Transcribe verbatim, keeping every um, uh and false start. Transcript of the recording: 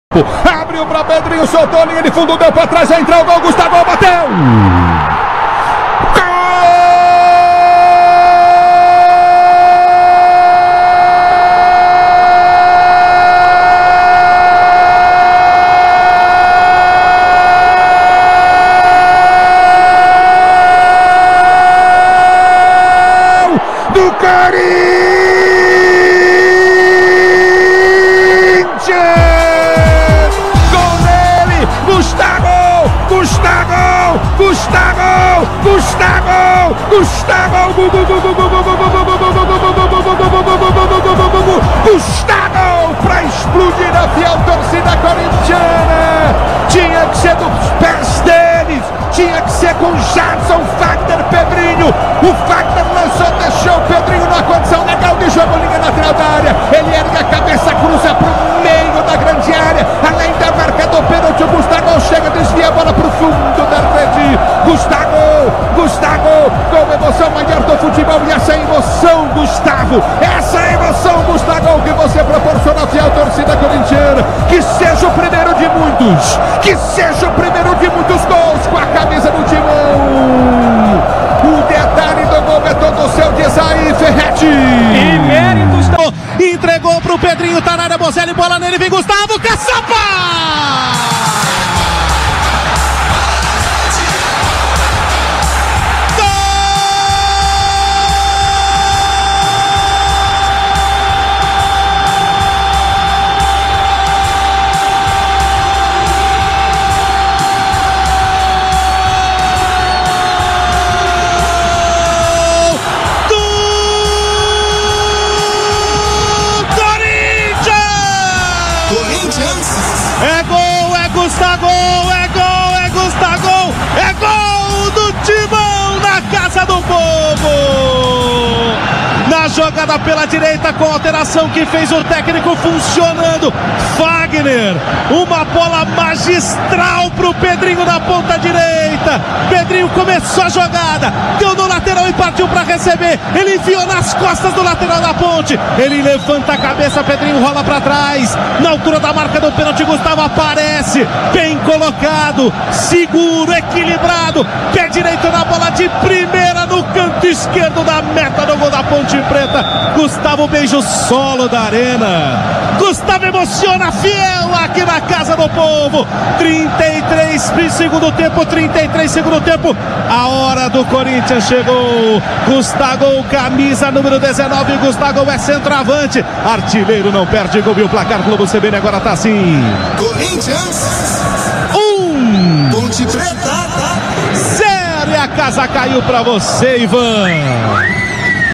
Abriu para Pedrinho, soltou a linha de fundo, deu para trás, entrou o gol, Gustavo bateu! Do Corinthians! Gol dele! Gustavo! Gustavo! Gustavo! Gustavo! Gustavo! Gustavo! Para explodir a fiel torcida corintiana! Tinha que ser dos pés deles! Tinha que ser com Jadson, Fagner, Pedrinho! O Fagner lançou, deixou o Pedrinho numa condição legal de jogo, linha lateral da área. Ele ergue a cabeça, cruza para o meio da grande área. Além da marca do pênalti, o Gustavo chega, desvia a bola para o fundo da rede. Gustavo, Gustavo, com emoção maior do futebol. E essa emoção, Gustavo, essa emoção, Gustavo, que você proporciona à fiel torcida corintiana. Que seja o primeiro de muitos, que seja o primeiro de muitos gols com a camisa do Timão. O detalhe do gol é todo seu, diz aí, Ferretti. E méritos. Entregou pro Pedrinho, tá na área, Bozelli, bola nele, vem Gustavo, caçapa! É gol, é Gustavo, é gol, é Gustavo, é gol do Timão na Casa do Povo. Na jogada pela direita com alteração que fez o técnico funcionando, Fagner, uma bola magistral pro Pedrinho na ponta direita. Pedrinho começou a jogada, deu no lateral e partiu para receber. Ele enfiou nas costas do lateral da ponte. Ele levanta a cabeça, Pedrinho rola para trás. Na altura da marca do pênalti, Gustavo aparece, bem colocado, seguro, equilibrado. Pé direito na bola de primeira no canto esquerdo da meta do gol da Ponte Preta. Gustavo beija o solo da arena. Gustavo emociona, fiel aqui na Casa do Povo. trinta e três segundo tempo, trinta e três segundo tempo. A hora do Corinthians chegou. Gustavo, camisa número dezenove. Gustavo é centroavante. Artilheiro, não perde gol. E o placar Globo C B N agora tá assim. Corinthians um, Ponte Preta zero. E a casa caiu pra você, Ivan.